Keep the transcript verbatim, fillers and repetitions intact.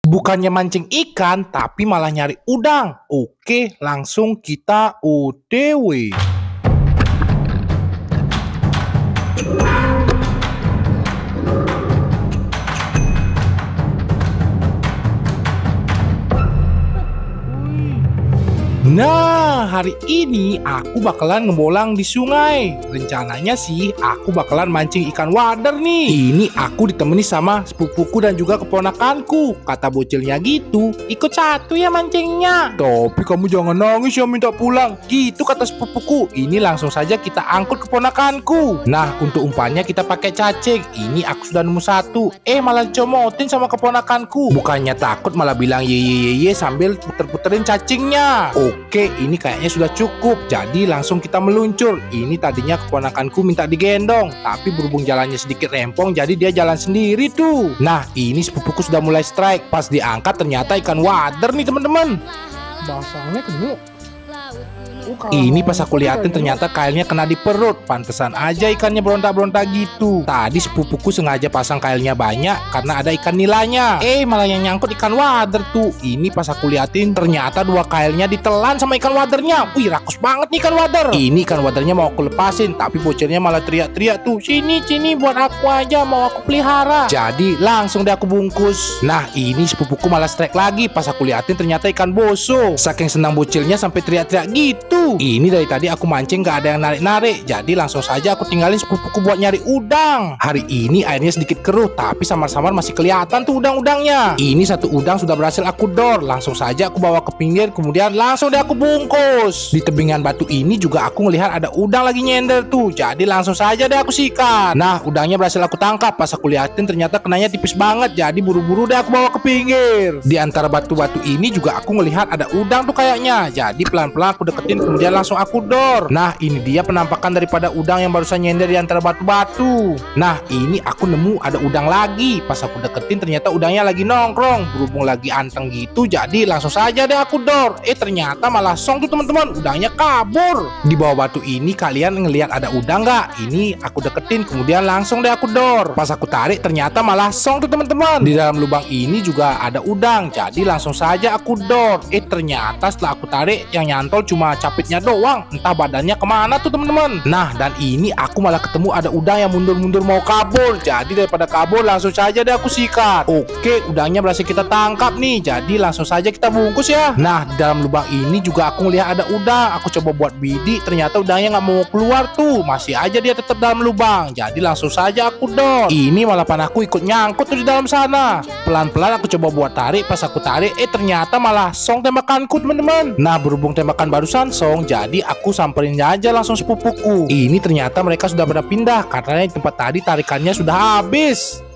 Bukannya mancing ikan, tapi malah nyari udang. Oke, langsung kita O T W. Nah, hari ini aku bakalan ngebolang di sungai. Rencananya sih aku bakalan mancing ikan wader nih. Ini aku ditemani sama sepupuku dan juga keponakanku. Kata bocilnya gitu, ikut satu ya mancingnya. Tapi kamu jangan nangis ya minta pulang. Gitu kata sepupuku. Ini langsung saja kita angkut keponakanku. Nah, untuk umpannya kita pakai cacing. Ini aku sudah nemu satu. Eh, malah dicomotin sama keponakanku. Bukannya takut malah bilang ye ye ye ye sambil puter-puterin cacingnya. Oke, ini kayaknya sudah cukup. Jadi langsung kita meluncur. Ini tadinya keponakanku minta digendong, tapi berhubung jalannya sedikit rempong, jadi dia jalan sendiri tuh. Nah, ini sepupuku sudah mulai strike. Pas diangkat ternyata ikan wader nih teman-teman. Basahnya gemuk. Ini pas aku liatin ternyata kailnya kena di perut. Pantesan aja ikannya berontak-berontak gitu. Tadi sepupuku sengaja pasang kailnya banyak karena ada ikan nilanya. Eh, malah yang nyangkut ikan wader tuh. Ini pas aku liatin ternyata dua kailnya ditelan sama ikan wadernya. Wih, rakus banget nih ikan wader. Ini ikan wadernya mau aku lepasin, tapi bocilnya malah teriak-teriak tuh. Sini, sini buat aku aja, mau aku pelihara. Jadi langsung deh aku bungkus. Nah, ini sepupuku malah strike lagi. Pas aku liatin ternyata ikan boso. Saking senang bocilnya sampai teriak-teriak gitu. Ini dari tadi aku mancing gak ada yang narik-narik, jadi langsung saja aku tinggalin sepupuku buat nyari udang. Hari ini airnya sedikit keruh, tapi samar-samar masih kelihatan tuh udang-udangnya. Ini satu udang sudah berhasil aku dor. Langsung saja aku bawa ke pinggir, kemudian langsung deh aku bungkus. Di tebingan batu ini juga aku ngelihat ada udang lagi nyender tuh, jadi langsung saja deh aku sikat. Nah, udangnya berhasil aku tangkap. Pas aku liatin ternyata kenanya tipis banget, jadi buru-buru deh aku bawa ke pinggir. Di antara batu-batu ini juga aku ngelihat ada udang tuh kayaknya, jadi pelan-pelan aku deketin, kemudian langsung aku dor. Nah, ini dia penampakan daripada udang yang barusan nyender di antara batu-batu. Nah, ini aku nemu ada udang lagi. Pas aku deketin ternyata udangnya lagi nongkrong. Berhubung lagi anteng gitu, jadi langsung saja deh aku dor. Eh, ternyata malah song tuh teman-teman, udangnya kabur. Di bawah batu ini kalian ngelihat ada udang nggak? Ini aku deketin, kemudian langsung deh aku dor. Pas aku tarik ternyata malah song tuh teman-teman. Di dalam lubang ini juga ada udang, jadi langsung saja aku dor. Eh, ternyata setelah aku tarik yang nyantol cuma capitnya doang, entah badannya kemana tuh teman-teman. Nah, dan ini aku malah ketemu ada udang yang mundur-mundur mau kabur. Jadi daripada kabur langsung saja deh aku sikat. Oke, udangnya berhasil kita tangkap nih, jadi langsung saja kita bungkus ya. Nah, di dalam lubang ini juga aku ngelihat ada udang. Aku coba buat bidik, ternyata udangnya nggak mau keluar tuh, masih aja dia tetap dalam lubang. Jadi langsung saja aku dor. Ini malah panahku ikut nyangkut tuh di dalam sana. Pelan-pelan aku coba buat tarik. Pas aku tarik, eh ternyata malah song tembakanku teman-teman. Nah, berhubung tembakan barusan song, jadi aku samperin aja langsung sepupuku. Ini ternyata mereka sudah pada pindah karena di tempat tadi tarikannya sudah habis.